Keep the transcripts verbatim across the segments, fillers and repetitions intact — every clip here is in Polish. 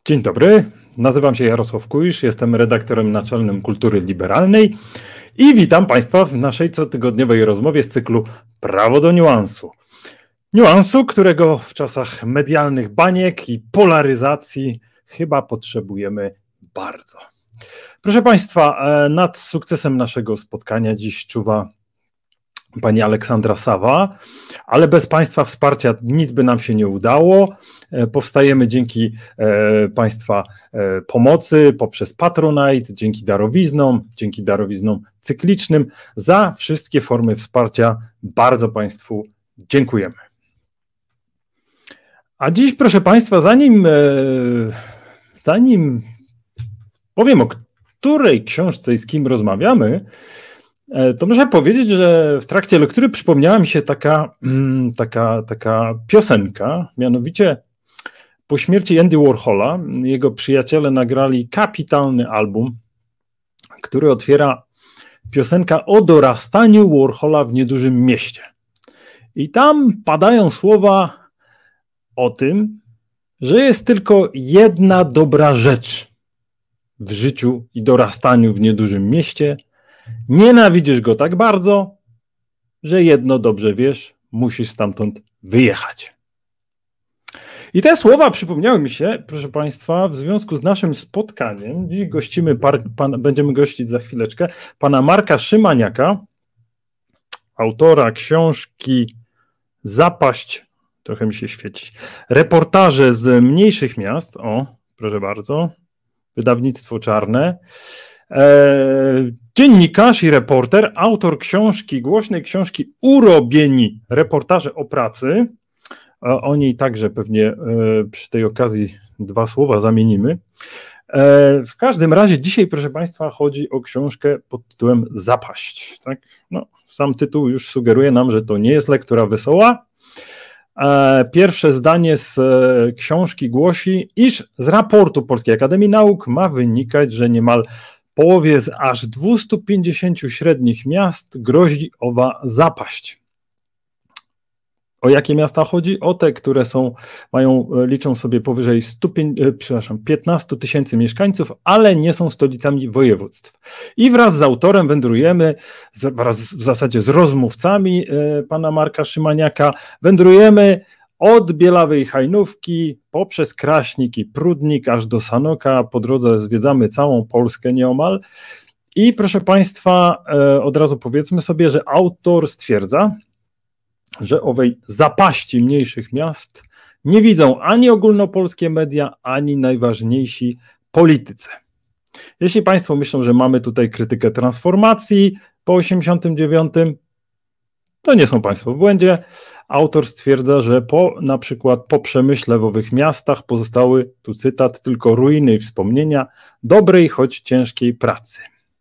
Dzień dobry, nazywam się Jarosław Kuisz, jestem redaktorem naczelnym Kultury Liberalnej i witam Państwa w naszej cotygodniowej rozmowie z cyklu Prawo do niuansu. Niuansu, którego w czasach medialnych baniek i polaryzacji chyba potrzebujemy bardzo. Proszę Państwa, nad sukcesem naszego spotkania dziś czuwa pani Aleksandra Sawa, ale bez Państwa wsparcia nic by nam się nie udało. Powstajemy dzięki Państwa pomocy poprzez Patronite, dzięki darowiznom, dzięki darowiznom cyklicznym. Za wszystkie formy wsparcia bardzo Państwu dziękujemy. A dziś, proszę Państwa, zanim, zanim powiem, o której książce i z kim rozmawiamy, to muszę powiedzieć, że w trakcie lektury przypomniała mi się taka, taka, taka piosenka, mianowicie po śmierci Andy Warhola jego przyjaciele nagrali kapitalny album, który otwiera piosenka o dorastaniu Warhola w niedużym mieście. I tam padają słowa o tym, że jest tylko jedna dobra rzecz w życiu i dorastaniu w niedużym mieście. Nienawidzisz go tak bardzo, że jedno dobrze wiesz, musisz stamtąd wyjechać. I te słowa przypomniały mi się, proszę Państwa, w związku z naszym spotkaniem. Dziś gościmy, par, pan, będziemy gościć za chwileczkę, pana Marka Szymaniaka, autora książki Zapaść, trochę mi się świeci, reportaże z mniejszych miast, o, proszę bardzo, wydawnictwo czarne, e, dziennikarz i reporter, autor książki, głośnej książki Urobieni, reportaże o pracy. O niej także pewnie przy tej okazji dwa słowa zamienimy. W każdym razie dzisiaj, proszę Państwa, chodzi o książkę pod tytułem Zapaść. Tak? No, sam tytuł już sugeruje nam, że to nie jest lektura wesoła. Pierwsze zdanie z książki głosi, iż z raportu Polskiej Akademii Nauk ma wynikać, że niemal połowie z aż dwustu pięćdziesięciu średnich miast grozi owa zapaść. O jakie miasta chodzi? O te, które są, mają, liczą sobie powyżej stu, przepraszam, piętnastu tysięcy mieszkańców, ale nie są stolicami województw. I wraz z autorem wędrujemy, wraz w zasadzie z rozmówcami pana Marka Szymaniaka, wędrujemy od Bielawej Hajnówki poprzez Kraśnik i Prudnik aż do Sanoka. Po drodze zwiedzamy całą Polskę nieomal. I proszę Państwa, od razu powiedzmy sobie, że autor stwierdza, że owej zapaści mniejszych miast nie widzą ani ogólnopolskie media, ani najważniejsi politycy. Jeśli Państwo myślą, że mamy tutaj krytykę transformacji po osiemdziesiątym dziewiątym, to nie są Państwo w błędzie. Autor stwierdza, że po, na przykład po przemyśle w owych miastach pozostały, tu cytat, tylko ruiny i wspomnienia dobrej, choć ciężkiej pracy.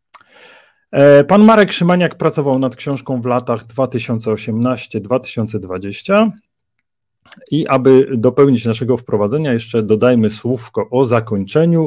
Pan Marek Szymaniak pracował nad książką w latach dwa tysiące osiemnastym do dwa tysiące dwudziestego i aby dopełnić naszego wprowadzenia, jeszcze dodajmy słówko o zakończeniu.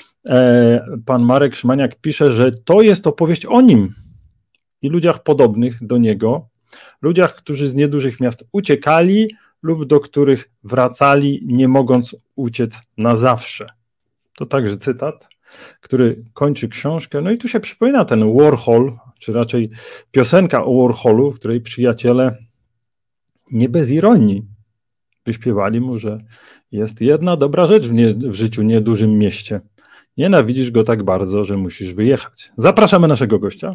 Pan Marek Szymaniak pisze, że to jest opowieść o nim i ludziach podobnych do niego, ludziach, którzy z niedużych miast uciekali lub do których wracali, nie mogąc uciec na zawsze. To także cytat, który kończy książkę. No i tu się przypomina ten Warhol, czy raczej piosenka o Warholu, w której przyjaciele nie bez ironii wyśpiewali mu, że jest jedna dobra rzecz w, nie, w życiu niedużym mieście. Nienawidzisz go tak bardzo, że musisz wyjechać. Zapraszamy naszego gościa.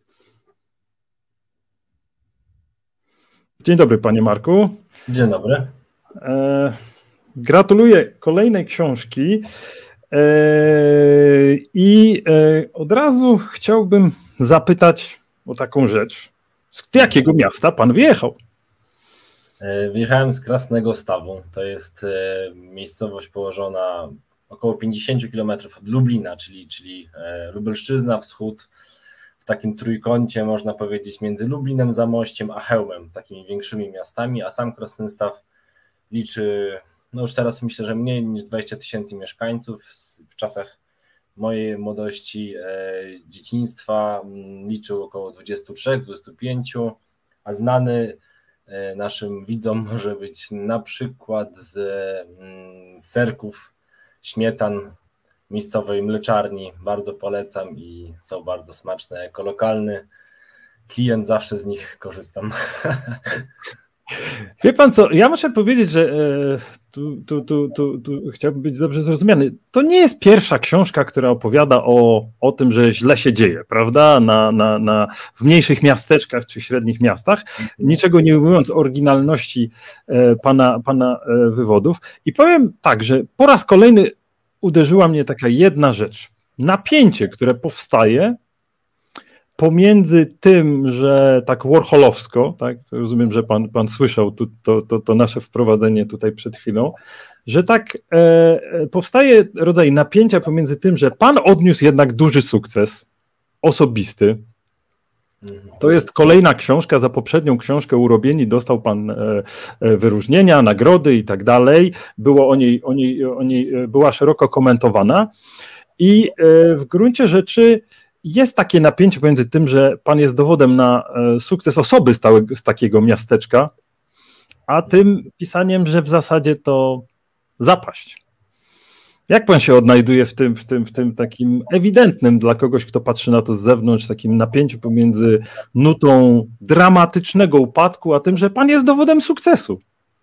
Dzień dobry, panie Marku. Dzień dobry. E, gratuluję kolejnej książki. I od razu chciałbym zapytać o taką rzecz. Z jakiego miasta pan wyjechał? Wyjechałem z Krasnego Stawu. To jest miejscowość położona około pięćdziesiąt kilometrów od Lublina, czyli, czyli Lubelszczyzna, wschód, w takim trójkącie, można powiedzieć, między Lublinem, Zamościem a Chełmem, takimi większymi miastami, a sam Krasny Staw liczy, no już teraz myślę, że mniej niż dwadzieścia tysięcy mieszkańców. W czasach mojej młodości, e, dzieciństwa liczył około dwadzieścia trzy dwadzieścia pięć, a znany e, naszym widzom może być na przykład z mm, serków śmietan miejscowej mleczarni. Bardzo polecam i są bardzo smaczne. Jako lokalny klient zawsze z nich korzystam. Wie pan co, ja muszę powiedzieć, że e, tu, tu, tu, tu, tu chciałbym być dobrze zrozumiany. To nie jest pierwsza książka, która opowiada o, o tym, że źle się dzieje, prawda? Na, na, na, w mniejszych miasteczkach czy średnich miastach, niczego nie ujmując oryginalności e, pana, pana e, wywodów. I powiem tak, że po raz kolejny uderzyła mnie taka jedna rzecz. Napięcie, które powstaje pomiędzy tym, że tak warholowsko, tak, to rozumiem, że pan, pan słyszał tu, to, to, to nasze wprowadzenie tutaj przed chwilą, że tak e, powstaje rodzaj napięcia pomiędzy tym, że pan odniósł jednak duży sukces osobisty. To jest kolejna książka, za poprzednią książkę Urobieni dostał pan e, e, wyróżnienia, nagrody i tak dalej. Było o niej, o niej, o niej była szeroko komentowana i e, w gruncie rzeczy jest takie napięcie pomiędzy tym, że pan jest dowodem na sukces osoby z, stałego, z takiego miasteczka, a tym pisaniem, że w zasadzie to zapaść. Jak pan się odnajduje w tym, w tym, w tym takim ewidentnym dla kogoś, kto patrzy na to z zewnątrz, takim napięciu pomiędzy nutą dramatycznego upadku, a tym, że pan jest dowodem sukcesu?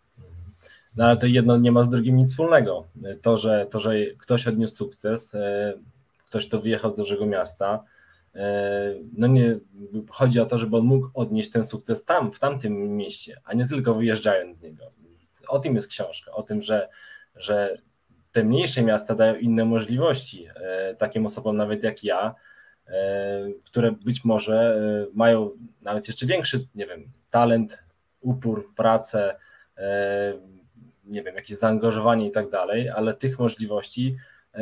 No ale to jedno nie ma z drugim nic wspólnego. To, że, to, że ktoś odniósł sukces, ktoś, kto wyjechał z dużego miasta, no nie, chodzi o to, żeby on mógł odnieść ten sukces tam, w tamtym mieście, a nie tylko wyjeżdżając z niego. O tym jest książka, o tym, że, że te mniejsze miasta dają inne możliwości takim osobom nawet jak ja, które być może mają nawet jeszcze większy, nie wiem, talent, upór, pracę, nie wiem, jakieś zaangażowanie i tak dalej, ale tych możliwości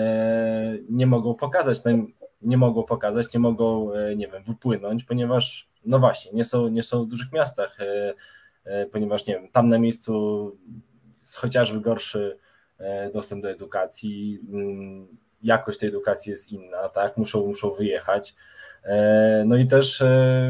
nie mogą pokazać, nie mogą pokazać, nie mogą, nie wiem, wypłynąć, ponieważ, no właśnie, nie są, nie są w dużych miastach, ponieważ, nie wiem, tam na miejscu jest chociażby gorszy dostęp do edukacji, jakość tej edukacji jest inna, tak, muszą, muszą wyjechać, no i też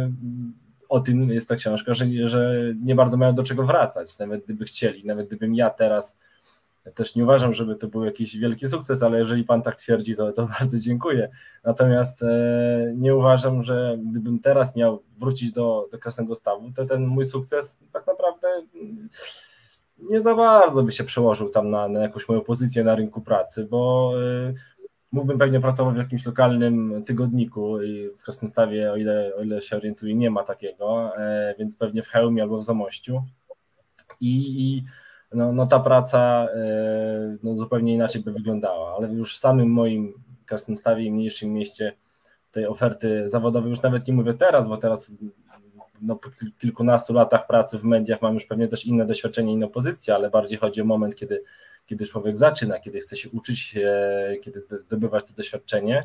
o tym jest ta książka, że, że nie bardzo mają do czego wracać, nawet gdyby chcieli, nawet gdybym ja teraz. Ja też nie uważam, żeby to był jakiś wielki sukces, ale jeżeli pan tak twierdzi, to, to bardzo dziękuję. Natomiast e, nie uważam, że gdybym teraz miał wrócić do, do Krasnego Stawu, to ten mój sukces tak naprawdę nie za bardzo by się przełożył tam na, na jakąś moją pozycję na rynku pracy, bo e, mógłbym pewnie pracować w jakimś lokalnym tygodniku i w Krasnym Stawie, o ile, o ile się orientuję, nie ma takiego, e, więc pewnie w Chełmie albo w Zamościu. I, i No, no ta praca no, zupełnie inaczej by wyglądała, ale już w samym moim Krasnym Stawie i mniejszym mieście tej oferty zawodowej, już nawet nie mówię teraz, bo teraz no, po kilkunastu latach pracy w mediach mam już pewnie też inne doświadczenie, inną pozycję, ale bardziej chodzi o moment, kiedy, kiedy człowiek zaczyna, kiedy chce się uczyć, kiedy zdobywać to doświadczenie.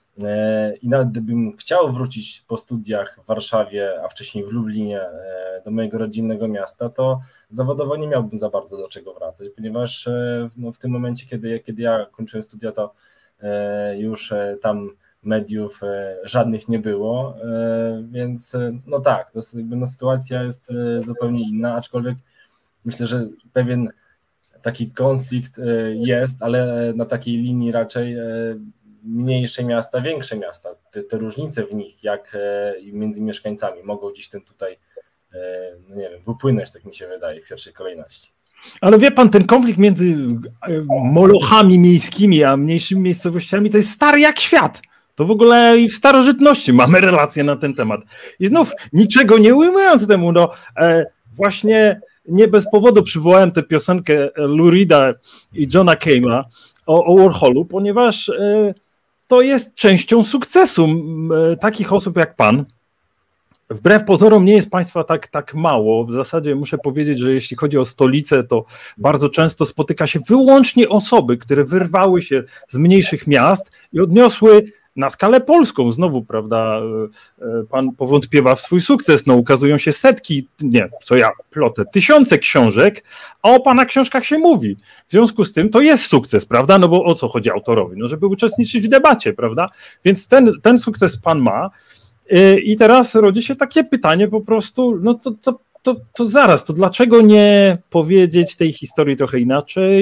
I nawet gdybym chciał wrócić po studiach w Warszawie, a wcześniej w Lublinie do mojego rodzinnego miasta, to zawodowo nie miałbym za bardzo do czego wracać, ponieważ no, w tym momencie, kiedy, kiedy ja kończyłem studia, to już tam mediów żadnych nie było, więc no tak, to jakby no, sytuacja jest zupełnie inna, aczkolwiek myślę, że pewien taki konflikt jest, ale na takiej linii raczej mniejsze miasta, większe miasta, te, te różnice w nich, jak między mieszkańcami mogą gdzieś ten tutaj, no nie wiem, wypłynąć, tak mi się wydaje, w pierwszej kolejności. Ale wie pan, ten konflikt między molochami miejskimi a mniejszymi miejscowościami to jest stary jak świat. To w ogóle i w starożytności mamy relacje na ten temat. I znów niczego nie ujmując temu, no właśnie nie bez powodu przywołałem tę piosenkę Lou Reeda i Johna Cage'a o, o Warholu, ponieważ to jest częścią sukcesu takich osób jak pan. Wbrew pozorom nie jest państwa tak, tak mało. W zasadzie muszę powiedzieć, że jeśli chodzi o stolicę, to bardzo często spotyka się wyłącznie osoby, które wyrwały się z mniejszych miast i odniosły na skalę polską, znowu, prawda, pan powątpiewa w swój sukces, no ukazują się setki, nie, co ja plotę, tysiące książek, a o pana książkach się mówi. W związku z tym to jest sukces, prawda, no bo o co chodzi autorowi? No żeby uczestniczyć w debacie, prawda, więc ten, ten sukces pan ma i teraz rodzi się takie pytanie po prostu, no to, to, to, to zaraz, to dlaczego nie powiedzieć tej historii trochę inaczej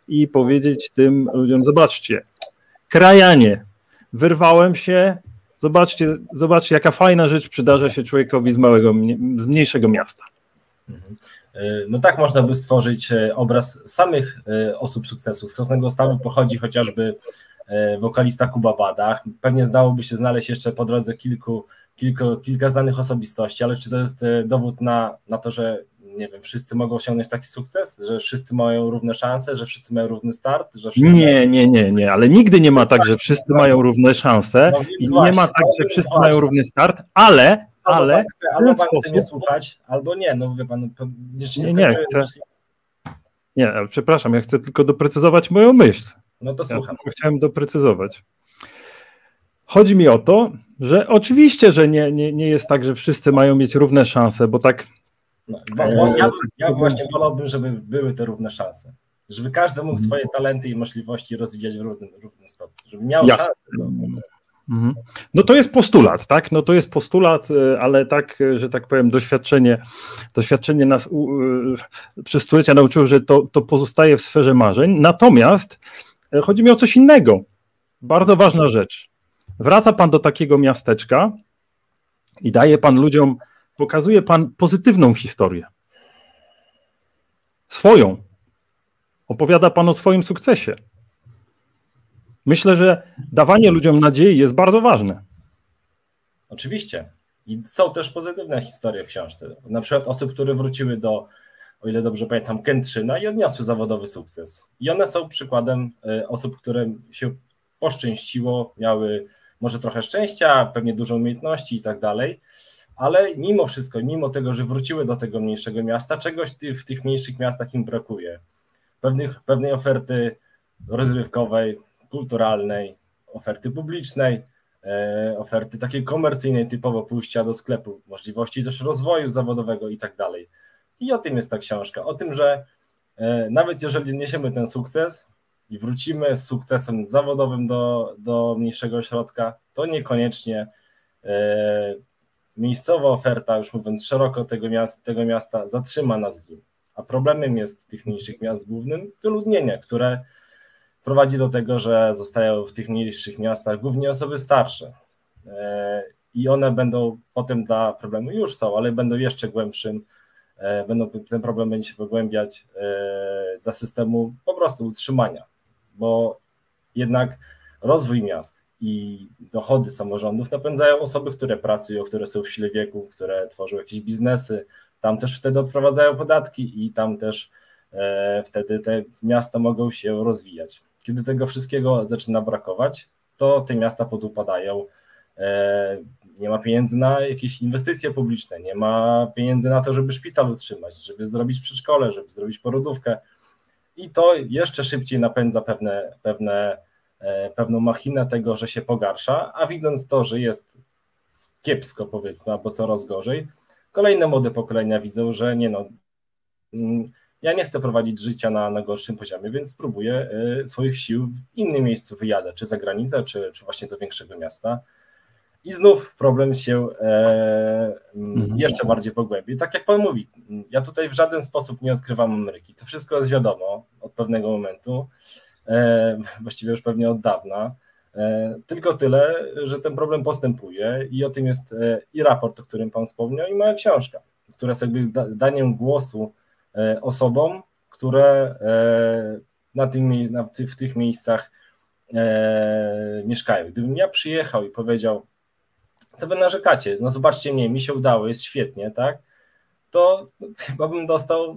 i powiedzieć tym ludziom, zobaczcie, krajanie, wyrwałem się, zobaczcie, zobaczcie jaka fajna rzecz przydarza się człowiekowi z małego, z mniejszego miasta. No tak można by stworzyć obraz samych osób sukcesu. Z Krasnego Stawu pochodzi chociażby wokalista Kuba Badach. Pewnie zdałoby się znaleźć jeszcze po drodze kilku, kilku, kilka znanych osobistości, ale czy to jest dowód na, na to, że nie wiem, wszyscy mogą osiągnąć taki sukces, że wszyscy mają równe szanse, że wszyscy mają równy start? Że wszyscy... Nie, nie, nie, nie, ale nigdy nie ma tak, że wszyscy mają równe szanse no, i właśnie, nie ma tak, że wszyscy właśnie. mają równy start, ale, ale albo chce, albo pan chce nie słuchać, albo nie, no wie pan, nie, nie, nie chcę. Nie, przepraszam, ja chcę tylko doprecyzować moją myśl. No to słucham. Ja chciałem doprecyzować. Chodzi mi o to, że oczywiście, że nie, nie, nie jest tak, że wszyscy mają mieć równe szanse, bo tak. No, bo ja, ja właśnie wolałbym, żeby były te równe szanse. Żeby każdy mógł swoje talenty i możliwości rozwijać w równym, równym stopniu. Żeby miał Jasne. szansę. No. Mhm. No to jest postulat, tak? No to jest postulat, ale tak, że tak powiem, doświadczenie, doświadczenie nas u, przez stulecia nauczyło, że to, to pozostaje w sferze marzeń. Natomiast chodzi mi o coś innego. Bardzo ważna rzecz. Wraca pan do takiego miasteczka i daje pan ludziom, pokazuje pan pozytywną historię. Swoją. Opowiada pan o swoim sukcesie. Myślę, że dawanie ludziom nadziei jest bardzo ważne. Oczywiście. I są też pozytywne historie w książce. Na przykład osób, które wróciły do, o ile dobrze pamiętam, Kętrzyna i odniosły zawodowy sukces. I one są przykładem osób, którym się poszczęściło, miały może trochę szczęścia, pewnie dużo umiejętności i tak dalej, ale mimo wszystko, mimo tego, że wróciły do tego mniejszego miasta, czegoś w tych mniejszych miastach im brakuje. Pewnych, pewnej oferty rozrywkowej, kulturalnej, oferty publicznej, e, oferty takiej komercyjnej, typowo pójścia do sklepu, możliwości też rozwoju zawodowego i tak dalej. I o tym jest ta książka, o tym, że e, nawet jeżeli niesiemy ten sukces i wrócimy z sukcesem zawodowym do, do mniejszego ośrodka, to niekoniecznie e, miejscowa oferta, już mówiąc szeroko, tego miasta, tego miasta zatrzyma nas z nim. A problemem jest tych mniejszych miast głównym wyludnienie, które prowadzi do tego, że zostają w tych mniejszych miastach głównie osoby starsze i one będą potem dla problemu, już są, ale będą jeszcze głębszym, będą, ten problem będzie się pogłębiać dla systemu po prostu utrzymania, bo jednak rozwój miast i dochody samorządów napędzają osoby, które pracują, które są w sile wieku, które tworzą jakieś biznesy, tam też wtedy odprowadzają podatki i tam też e, wtedy te miasta mogą się rozwijać. Kiedy tego wszystkiego zaczyna brakować, to te miasta podupadają, e, nie ma pieniędzy na jakieś inwestycje publiczne, nie ma pieniędzy na to, żeby szpital utrzymać, żeby zrobić przedszkole, żeby zrobić porodówkę i to jeszcze szybciej napędza pewne, pewne, e, pewną machinę tego, że się pogarsza, a widząc to, że jest kiepsko powiedzmy, albo coraz gorzej, kolejne młode pokolenia widzą, że nie no, ja nie chcę prowadzić życia na, na gorszym poziomie, więc spróbuję y, swoich sił w innym miejscu wyjadę, czy za granicę, czy, czy właśnie do większego miasta. I znów problem się e, mhm. jeszcze bardziej pogłębi. Tak jak pan mówi, ja tutaj w żaden sposób nie odkrywam Ameryki. To wszystko jest wiadomo od pewnego momentu, e, właściwie już pewnie od dawna. Tylko tyle, że ten problem postępuje i o tym jest i raport, o którym pan wspomniał, i moja książka, która jest jakby daniem głosu osobom, które na tym, na, w tych miejscach mieszkają. Gdybym ja przyjechał i powiedział, co wy narzekacie, no zobaczcie mnie, mi się udało, jest świetnie, tak, to chyba bym dostał,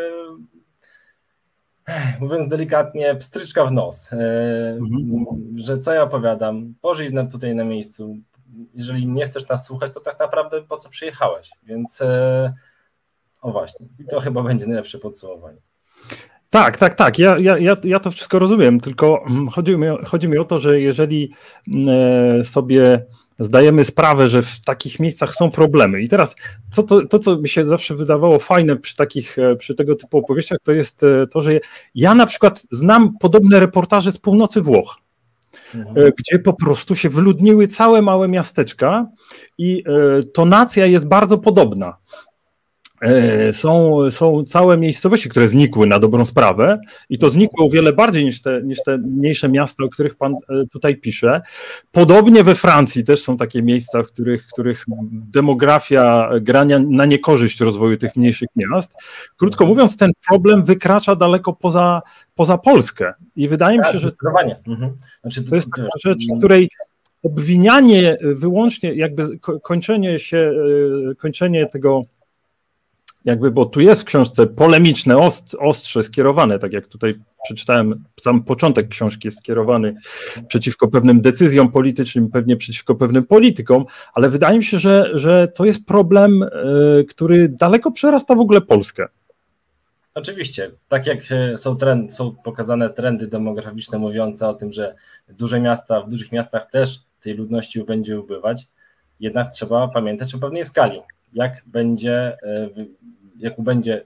mówiąc delikatnie, pstryczka w nos, mhm. że co ja opowiadam, pożyj nam tutaj na miejscu, jeżeli nie chcesz nas słuchać, to tak naprawdę po co przyjechałeś, więc o właśnie, i to chyba będzie najlepsze podsumowanie. Tak, tak, tak, ja, ja, ja to wszystko rozumiem, tylko chodzi mi, chodzi mi o to, że jeżeli sobie zdajemy sprawę, że w takich miejscach są problemy i teraz co to, to, co mi się zawsze wydawało fajne przy takich, przy tego typu opowieściach, to jest to, że ja na przykład znam podobne reportaże z północy Włoch, mhm. gdzie po prostu się wyludniły całe małe miasteczka i tonacja jest bardzo podobna. Są, są całe miejscowości, które znikły na dobrą sprawę i to znikło o wiele bardziej niż te, niż te mniejsze miasta, o których pan tutaj pisze. Podobnie we Francji też są takie miejsca, w których, których demografia gra na niekorzyść rozwoju tych mniejszych miast. Krótko mówiąc, ten problem wykracza daleko poza, poza Polskę i wydaje mi się, że mhm. znaczy, to jest taka rzecz, której obwinianie wyłącznie, jakby kończenie się, kończenie tego jakby, bo tu jest w książce polemiczne ost, ostrze skierowane, tak jak tutaj przeczytałem, sam początek książki jest skierowany przeciwko pewnym decyzjom politycznym, pewnie przeciwko pewnym politykom, ale wydaje mi się, że, że to jest problem, który daleko przerasta w ogóle Polskę. Oczywiście, tak jak są, trend, są pokazane trendy demograficzne mówiące o tym, że duże miasta, w dużych miastach też tej ludności będzie ubywać, jednak trzeba pamiętać o pewnej skali. Jak będzie, jak będzie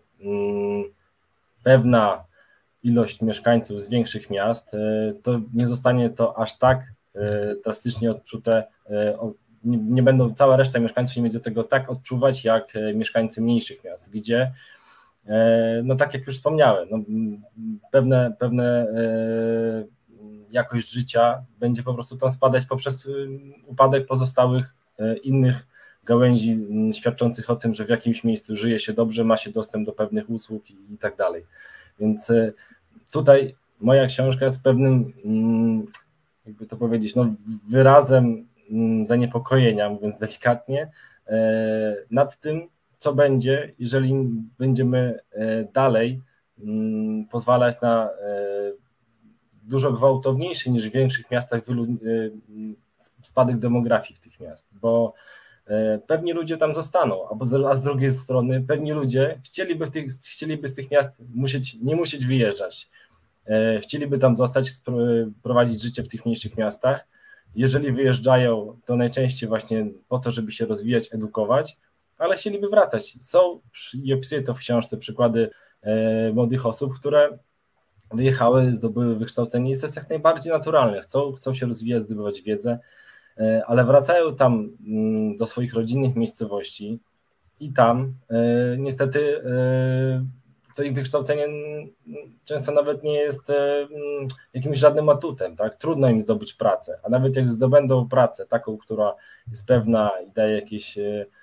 pewna ilość mieszkańców z większych miast, to nie zostanie to aż tak drastycznie odczute, nie będą, cała reszta mieszkańców nie będzie tego tak odczuwać jak mieszkańcy mniejszych miast, gdzie, no tak jak już wspomniałem, no, pewne, pewne jakość życia będzie po prostu tam spadać poprzez upadek pozostałych innych gałęzi świadczących o tym, że w jakimś miejscu żyje się dobrze, ma się dostęp do pewnych usług i, i tak dalej. Więc tutaj moja książka jest pewnym, jakby to powiedzieć, no, wyrazem zaniepokojenia, mówiąc delikatnie, nad tym, co będzie, jeżeli będziemy dalej pozwalać na dużo gwałtowniejszy niż w większych miastach spadek demografii w tych miast, bo pewni ludzie tam zostaną, a z drugiej strony pewni ludzie chcieliby, w tych, chcieliby z tych miast musieć, nie musieć wyjeżdżać, chcieliby tam zostać, prowadzić życie w tych mniejszych miastach. Jeżeli wyjeżdżają, to najczęściej właśnie po to, żeby się rozwijać, edukować, ale chcieliby wracać. Są, i opisuję to w książce, przykłady młodych osób, które wyjechały, zdobyły wykształcenie i to jest jak najbardziej naturalne. Chcą, chcą się rozwijać, zdobywać wiedzę, ale wracają tam do swoich rodzinnych miejscowości i tam niestety to ich wykształcenie często nawet nie jest jakimś żadnym atutem, tak? Trudno im zdobyć pracę, a nawet jak zdobędą pracę taką, która jest pewna i daje jakieś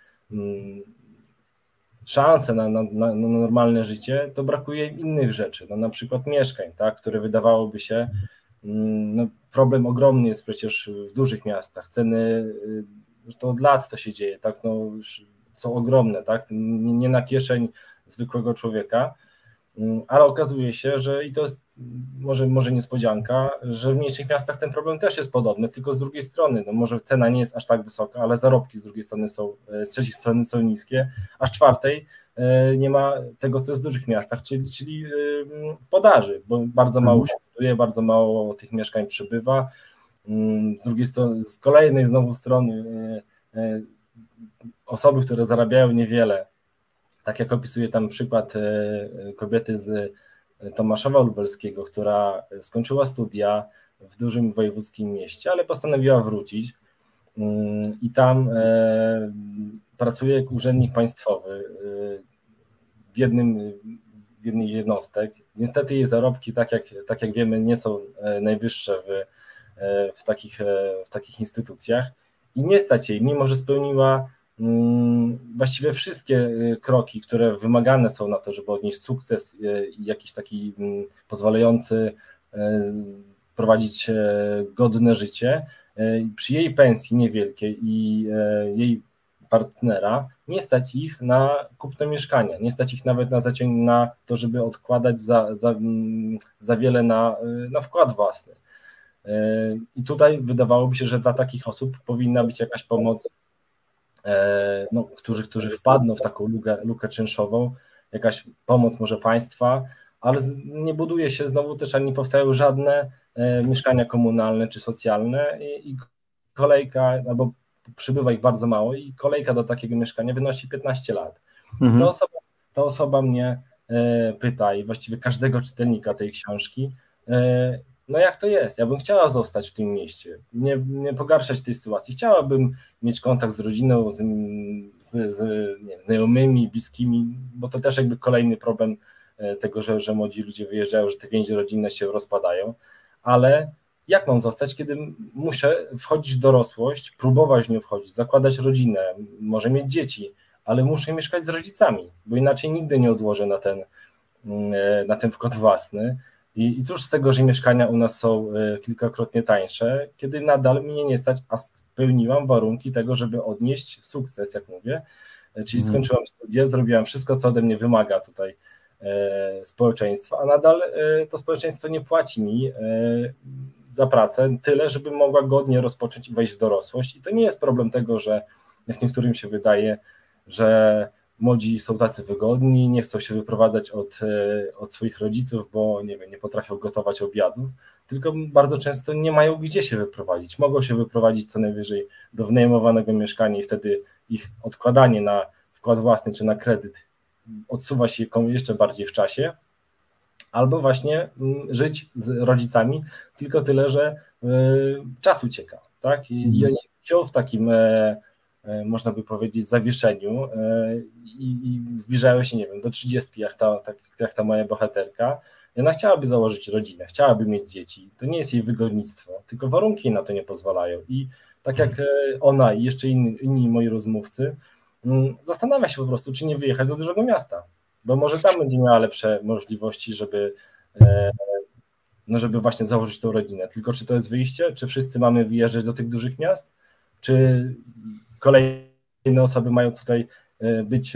szanse na, na, na normalne życie, to brakuje im innych rzeczy, no na przykład mieszkań, tak? Które wydawałoby się, no problem ogromny jest przecież w dużych miastach, ceny, już to od lat to się dzieje, tak? No już są ogromne, tak? Nie na kieszeń zwykłego człowieka, ale okazuje się, że i to jest może, może niespodzianka, że w mniejszych miastach ten problem też jest podobny, tylko z drugiej strony, no może cena nie jest aż tak wysoka, ale zarobki z drugiej strony są, z trzeciej strony są niskie, a z czwartej nie ma tego, co jest w dużych miastach, czyli, czyli podaży, bo bardzo mało się buduje, bardzo mało tych mieszkań przybywa. Z drugiej strony, z kolejnej znowu strony osoby, które zarabiają niewiele, tak jak opisuje tam przykład kobiety z Tomaszowa Lubelskiego, która skończyła studia w dużym wojewódzkim mieście, ale postanowiła wrócić i tam pracuje jako urzędnik państwowy w jednym z jednej jednostek. Niestety jej zarobki, tak jak, tak jak wiemy, nie są najwyższe w, w, takich, w takich instytucjach i nie stać jej, mimo że spełniła właściwie wszystkie kroki, które wymagane są na to, żeby odnieść sukces i jakiś taki pozwalający prowadzić godne życie, przy jej pensji niewielkiej i jej partnera nie stać ich na kupno mieszkania, nie stać ich nawet na zaciąg na to, żeby odkładać za, za, za wiele na, na wkład własny. I tutaj wydawałoby się, że dla takich osób powinna być jakaś pomoc, no, którzy, którzy wpadną w taką lukę, lukę czynszową, jakaś pomoc może państwa, ale nie buduje się znowu też, ani nie powstają żadne mieszkania komunalne czy socjalne i, i kolejka, albo przybywa ich bardzo mało i kolejka do takiego mieszkania wynosi piętnaście lat. Mhm. Ta osoba, ta osoba mnie pyta i właściwie każdego czytelnika tej książki, no jak to jest? Ja bym chciała zostać w tym mieście, nie, nie pogarszać tej sytuacji. Chciałabym mieć kontakt z rodziną, z, z, z nie wiem, znajomymi, bliskimi, bo to też jakby kolejny problem tego, że, że młodzi ludzie wyjeżdżają, że te więzi rodzinne się rozpadają, ale jak mam zostać, kiedy muszę wchodzić w dorosłość, próbować w nią wchodzić, zakładać rodzinę, może mieć dzieci, ale muszę mieszkać z rodzicami, bo inaczej nigdy nie odłożę na ten, na ten wkład własny. I, I cóż z tego, że mieszkania u nas są kilkakrotnie tańsze, kiedy nadal mnie nie stać, a spełniłam warunki tego, żeby odnieść sukces, jak mówię, czyli skończyłam studia, zrobiłam wszystko, co ode mnie wymaga tutaj społeczeństwa, a nadal to społeczeństwo nie płaci mi za pracę tyle, żeby mogła godnie rozpocząć i wejść w dorosłość. I to nie jest problem tego, że jak niektórym się wydaje, że młodzi są tacy wygodni, nie chcą się wyprowadzać od, od swoich rodziców, bo nie wiem, nie potrafią gotować obiadów, tylko bardzo często nie mają gdzie się wyprowadzić. Mogą się wyprowadzić co najwyżej do wynajmowanego mieszkania i wtedy ich odkładanie na wkład własny czy na kredyt odsuwa się jeszcze bardziej w czasie, albo właśnie żyć z rodzicami, tylko tyle, że y, czas ucieka, tak? I, mm. i oni są w takim, e, e, można by powiedzieć, zawieszeniu e, i, i zbliżają się, nie wiem, do trzydziestki, jak ta, tak, jak ta moja bohaterka. I ona chciałaby założyć rodzinę, chciałaby mieć dzieci. To nie jest jej wygodnictwo, tylko warunki jej na to nie pozwalają. I tak jak ona i jeszcze inni, inni moi rozmówcy, zastanawia się po prostu, czy nie wyjechać do dużego miasta, bo może tam będzie miała lepsze możliwości, żeby, no żeby właśnie założyć tą rodzinę. Tylko czy to jest wyjście, czy wszyscy mamy wyjeżdżać do tych dużych miast, czy kolejne osoby mają tutaj być,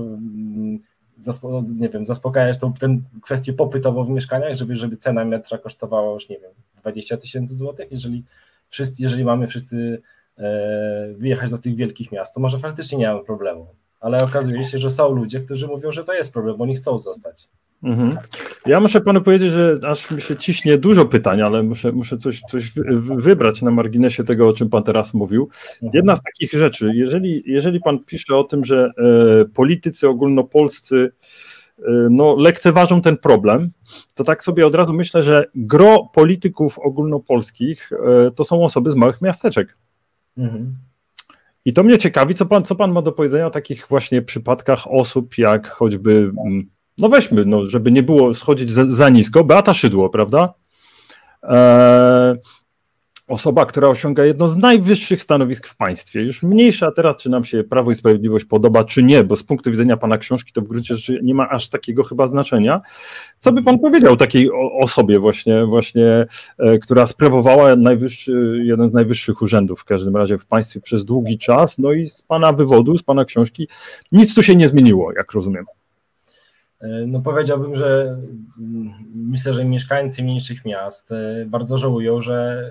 nie wiem, zaspokajać tą tę kwestię popytową w mieszkaniach, żeby, żeby cena metra kosztowała już, nie wiem, dwadzieścia tysięcy złotych, jeżeli wszyscy, jeżeli mamy wszyscy wyjechać do tych wielkich miast, to może faktycznie nie mamy problemu, ale okazuje się, że są ludzie, którzy mówią, że to jest problem, bo oni chcą zostać. Mhm. Ja muszę panu powiedzieć, że aż mi się ciśnie dużo pytań, ale muszę, muszę coś, coś wybrać na marginesie tego, o czym pan teraz mówił. Jedna z takich rzeczy, jeżeli, jeżeli pan pisze o tym, że e, politycy ogólnopolscy e, no, lekceważą ten problem, to tak sobie od razu myślę, że gro polityków ogólnopolskich e, to są osoby z małych miasteczek. Mhm. I to mnie ciekawi, co pan, co pan ma do powiedzenia o takich właśnie przypadkach osób, jak choćby, no weźmy, no, żeby nie było schodzić za, za nisko, Beata Szydło, prawda? Eee, osoba, która osiąga jedno z najwyższych stanowisk w państwie. Już mniejsza teraz, czy nam się Prawo i Sprawiedliwość podoba, czy nie, bo z punktu widzenia pana książki to w gruncie rzeczy nie ma aż takiego chyba znaczenia. Co by pan powiedział takiej osobie właśnie, właśnie e, która sprawowała najwyższy, jeden z najwyższych urzędów w każdym razie w państwie przez długi czas, no i z pana wywodu, z pana książki nic tu się nie zmieniło, jak rozumiem. No powiedziałbym, że myślę, że mieszkańcy mniejszych miast bardzo żałują, że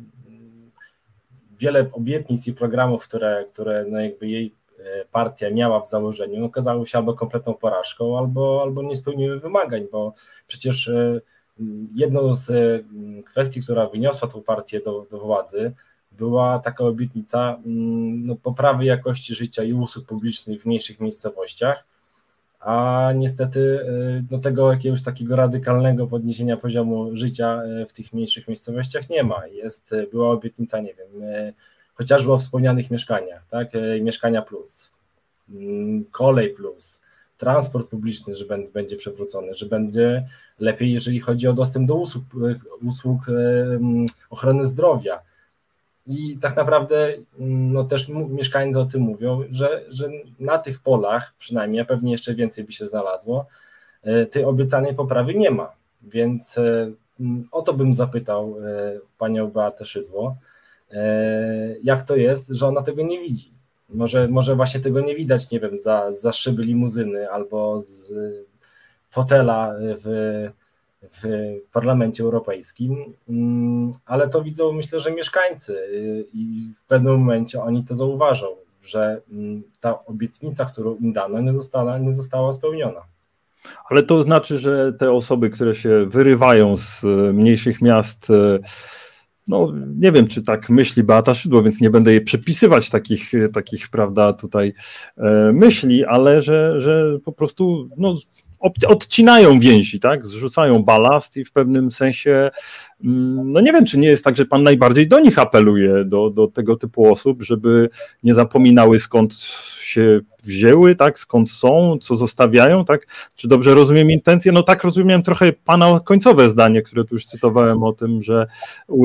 wiele obietnic i programów, które, które no jakby jej partia miała w założeniu, okazały się albo kompletną porażką, albo, albo nie spełniły wymagań, bo przecież jedną z kwestii, która wyniosła tą partię do, do władzy, była taka obietnica no, poprawy jakości życia i usług publicznych w mniejszych miejscowościach, a niestety do tego jakiegoś takiego radykalnego podniesienia poziomu życia w tych mniejszych miejscowościach nie ma. Jest, była obietnica, nie wiem, chociażby o wspomnianych mieszkaniach, tak, mieszkania plus, kolej plus, transport publiczny, że będzie przywrócony, że będzie lepiej, jeżeli chodzi o dostęp do usług, usług ochrony zdrowia. I tak naprawdę no też mieszkańcy o tym mówią, że, że na tych polach przynajmniej, a pewnie jeszcze więcej by się znalazło, tej obiecanej poprawy nie ma. Więc o to bym zapytał panią Beatę Szydło, jak to jest, że ona tego nie widzi. Może, może właśnie tego nie widać, nie wiem, za, za szyby limuzyny albo z fotela w w Parlamencie Europejskim, ale to widzą, myślę, że mieszkańcy i w pewnym momencie oni to zauważą, że ta obietnica, którą im dano, nie została, nie została spełniona. Ale to znaczy, że te osoby, które się wyrywają z mniejszych miast, no nie wiem, czy tak myśli Beata Szydło, więc nie będę jej przepisywać takich, takich prawda, tutaj myśli, ale że, że po prostu no, odcinają więzi, tak? Zrzucają balast i w pewnym sensie, no nie wiem, czy nie jest tak, że pan najbardziej do nich apeluje, do, do tego typu osób, żeby nie zapominały, skąd się wzięły, tak? Skąd są, co zostawiają, tak? Czy dobrze rozumiem intencje? No tak rozumiem trochę pana końcowe zdanie, które tu już cytowałem o tym, że u,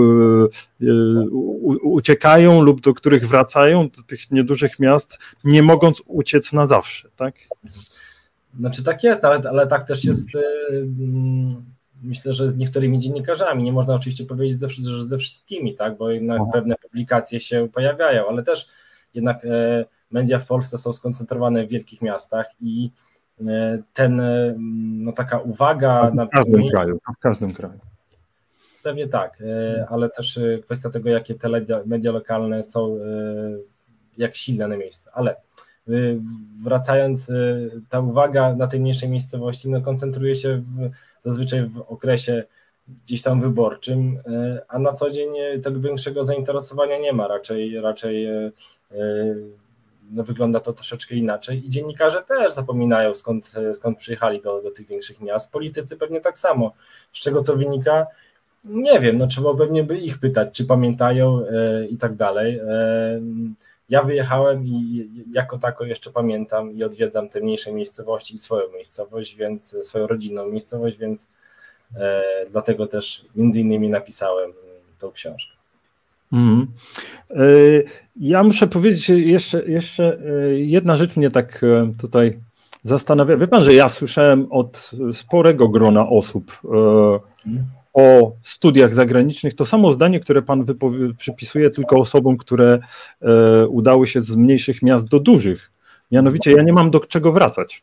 u, uciekają lub do których wracają, do tych niedużych miast, nie mogąc uciec na zawsze, tak? Znaczy tak jest, ale, ale tak też jest, yy, myślę, że z niektórymi dziennikarzami, nie można oczywiście powiedzieć ze, że ze wszystkimi, tak, bo jednak pewne publikacje się pojawiają, ale też jednak yy, media w Polsce są skoncentrowane w wielkich miastach i yy, ten, yy, no taka uwaga... W każdym na... kraju, w każdym kraju. Pewnie tak, yy, ale też yy, kwestia tego, jakie te media, media lokalne są, yy, jak silne na miejscu, ale... Wracając, ta uwaga na tej mniejszej miejscowości no, koncentruje się w, zazwyczaj w okresie gdzieś tam wyborczym, a na co dzień tego większego zainteresowania nie ma, raczej, raczej no, wygląda to troszeczkę inaczej i dziennikarze też zapominają skąd, skąd przyjechali do, do tych większych miast, politycy pewnie tak samo. Z czego to wynika? Nie wiem, no trzeba pewnie by ich pytać, czy pamiętają i tak dalej. Ja wyjechałem i jako tako jeszcze pamiętam i odwiedzam te mniejsze miejscowości i swoją miejscowość, więc swoją rodzinną miejscowość, więc e, dlatego też między innymi napisałem tą książkę. Mm. Ja muszę powiedzieć jeszcze, jeszcze jedna rzecz mnie tak tutaj zastanawia. Wie pan, że ja słyszałem od sporego grona osób mm. o studiach zagranicznych, to samo zdanie, które pan przypisuje tylko osobom, które e, udały się z mniejszych miast do dużych. Mianowicie ja nie mam do czego wracać.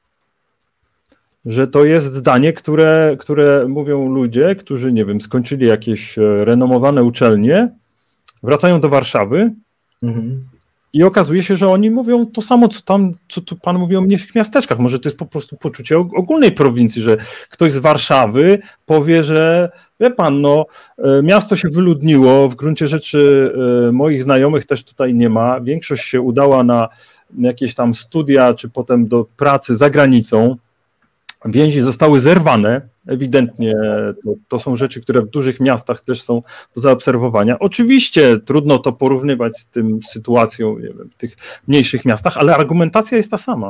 Że to jest zdanie, które, które mówią ludzie, którzy, nie wiem, skończyli jakieś renomowane uczelnie, wracają do Warszawy mhm. i okazuje się, że oni mówią to samo, co tam, co tu pan mówi o mniejszych miasteczkach. Może to jest po prostu poczucie ogólnej prowincji, że ktoś z Warszawy powie, że wie pan, no miasto się wyludniło, w gruncie rzeczy moich znajomych też tutaj nie ma, większość się udała na jakieś tam studia, czy potem do pracy za granicą, więzi zostały zerwane, ewidentnie to, to są rzeczy, które w dużych miastach też są do zaobserwowania. Oczywiście trudno to porównywać z tym sytuacją nie wiem, w tych mniejszych miastach, ale argumentacja jest ta sama.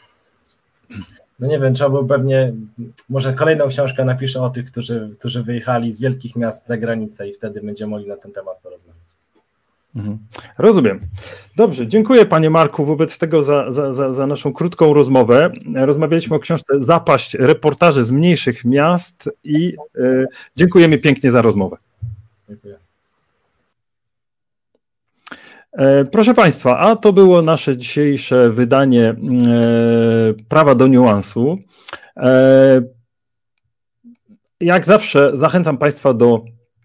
No nie wiem, trzeba było pewnie, może kolejną książkę napiszę o tych, którzy, którzy wyjechali z wielkich miast za granicę i wtedy będziemy mogli na ten temat porozmawiać. Mhm. Rozumiem. Dobrze, dziękuję panie Marku wobec tego za, za, za, za naszą krótką rozmowę. Rozmawialiśmy o książce Zapaść, reportaże z mniejszych miast i y, dziękujemy pięknie za rozmowę. Dziękuję. Proszę Państwa, a to było nasze dzisiejsze wydanie Prawa do niuansu. Jak zawsze zachęcam Państwa do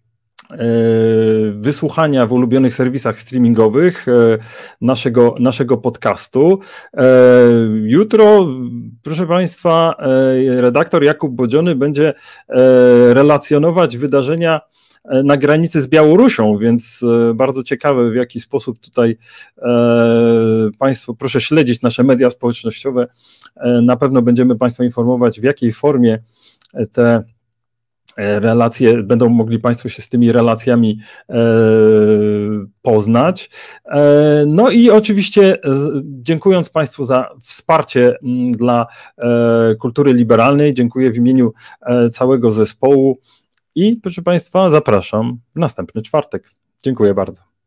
wysłuchania w ulubionych serwisach streamingowych naszego, naszego podcastu. Jutro, proszę Państwa, redaktor Jakub Bodziony będzie relacjonować wydarzenia na granicy z Białorusią, więc bardzo ciekawe, w jaki sposób tutaj Państwo, proszę śledzić nasze media społecznościowe. Na pewno będziemy Państwa informować, w jakiej formie te relacje, będą mogli Państwo się z tymi relacjami poznać. No i oczywiście dziękując Państwu za wsparcie dla kultury liberalnej, dziękuję w imieniu całego zespołu. I proszę Państwa, zapraszam w następny czwartek. Dziękuję bardzo.